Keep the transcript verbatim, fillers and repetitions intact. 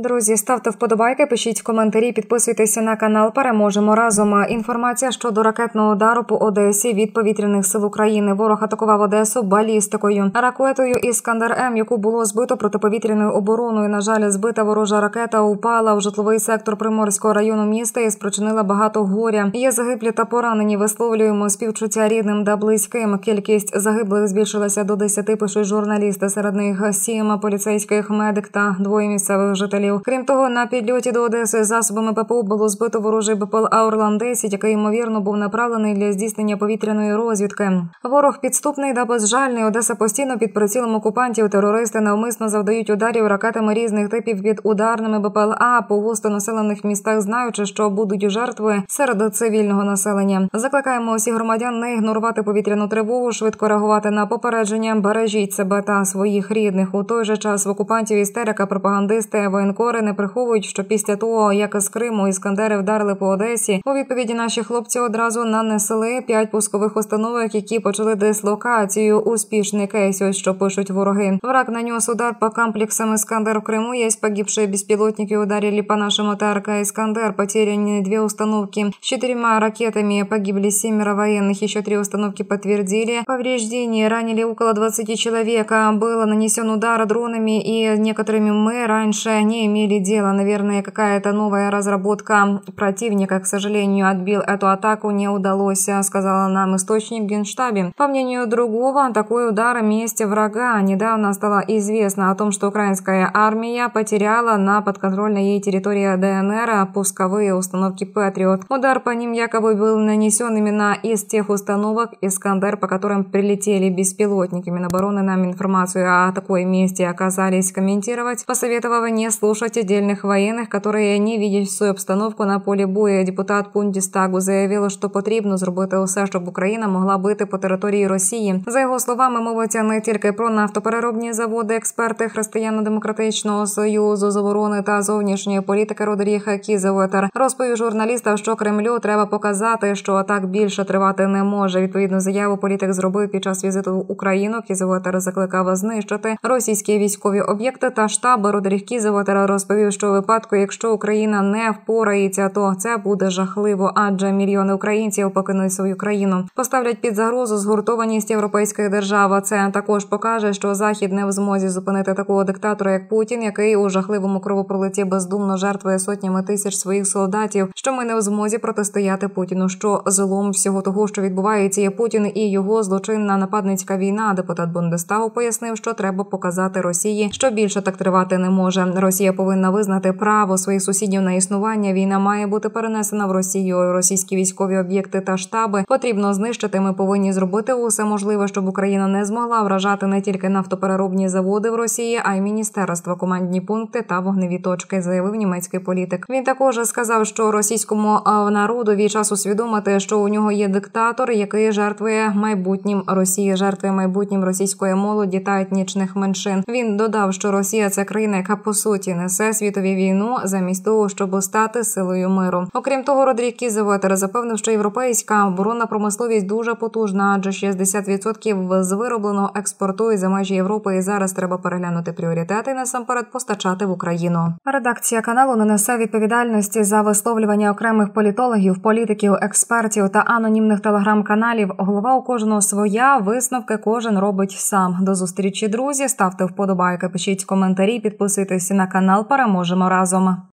Друзі, ставте вподобайки, пишіть коментарі, підписуйтеся на канал. Переможемо разом. Інформація щодо ракетного удару по Одесі від повітряних сил України. Ворог атакував Одесу балістикою. Ракетою «Іскандер-М», яку було збито протиповітряною обороною. На жаль, збита ворожа ракета упала в житловий сектор Приморського району міста і спричинила багато горя. Є загиблі та поранені. Висловлюємо співчуття рідним та близьким. Кількість загиблих збільшилася до десяти, пишуть журналісти. Серед них сім поліцейських, медик та двоє місцевих жителів. Крім того, на підльоті до Одеси засобами ППО було збито ворожий БПЛА Орлан десять, який, ймовірно, був направлений для здійснення повітряної розвідки. Ворог підступний та безжальний. Одеса постійно під прицілом окупантів. Терористи навмисно завдають ударів ракетами різних типів під ударними БПЛА по густонаселених містах, знаючи, що будуть жертви серед цивільного населення. Закликаємо усіх громадян не ігнорувати повітряну тривогу, швидко реагувати на попередження, бережіть себе та своїх рідних. У той же час в окупантів істерика, пропагандисти, воєнкори не приховують, що після того, як з Криму іскандери вдарили по Одесі, у відповіді наші хлопці одразу нанесли п'ять пускових установок, які почали дислокацію. Успішний кейс, ось що пишуть вороги. Враг нанес удар по комплексам «Искандер» в Крыму. Есть погибшие беспилотники, ударили по нашему ТРК «Искандер». Потеряны две установки. С четырьмя ракетами погибли семеро военных. Еще три установки подтвердили повреждения. Ранили около двадцати человек. Был нанесен удар дронами, и некоторыми мы раньше не имели дела. Наверное, какая-то новая разработка противника, к сожалению, отбил эту атаку, не удалось, сказала нам источник в Генштабе. По мнению другого, такой удар в месте врага. Недавно стало известно о том, что украинская армия потеряла на подконтрольной ей территории ДНР пусковые установки «Патриот». Удар по ним якобы был нанесен именно из тех установок «Искандер», по которым прилетели беспилотники. Минобороны нам информацию о такой месте оказались комментировать, посоветовав не слушать отдельных военных, которые не видят всю обстановку на полі бою. Депутат Бундестагу заявив, що потрібно зробити усе, щоб Україна могла бити по території Росії. За його словами, мовиться не тільки про нафтопереробні заводи. Експерти Християно-демократичного союзу з оборони та зовнішньої політики Родріг Кізеветер розповів журналістам, що Кремлю треба показати, що так більше тривати не може. Відповідну заяву політик зробив під час візиту в Україну. Кізеветер закликав знищити російські військові об'єкти та штаби. Родріг Кізеветер розповів, що у випадку, якщо Україна не впорається, то це буде жахливо, адже мільйони українців покинуть свою країну. Поставлять під загрозу згуртованість європейських держав. Це також покаже, що Захід не в змозі зупинити такого диктатора, як Путін, який у жахливому кровопролитті бездумно жертвує сотнями тисяч своїх солдатів, що ми не в змозі протистояти Путіну, що злом всього того, що відбувається, є Путін і його злочинна нападницька війна. Депутат Бундестагу пояснив, що треба показати Росії, що більше так тривати не може. Росія повинна визнати право своїх сусідів на існування. Війна має бути перенесена в Росію. Російські військові об'єкти та штаби потрібно знищити. Ми повинні зробити усе можливе, щоб Україна не змогла вражати не тільки нафтопереробні заводи в Росії, а й міністерства, командні пункти та вогневі точки, заявив німецький політик. Він також сказав, що російському народові час усвідомити, що у нього є диктатор, який жертвує майбутнім Росії, жертвує майбутнім російської молоді та етнічних меншин. Він додав, що Росія – це країна, яка по суті несе світові війну замість того, щоб стати силою миру. Окрім того, Родріг Кізеветер запевнив, що європейська оборонна промисловість дуже потужна, адже шістдесят відсотків з виробленого експортують за межі Європи, і зараз треба переглянути пріоритети і насамперед постачати в Україну. Редакція каналу не несе відповідальності за висловлювання окремих політологів, політиків, експертів та анонімних телеграм-каналів. Голова у кожного своя, висновки кожен робить сам. До зустрічі, друзі, ставте вподобайки, пишіть коментарі, підписуйтесь на канал, переможемо разом.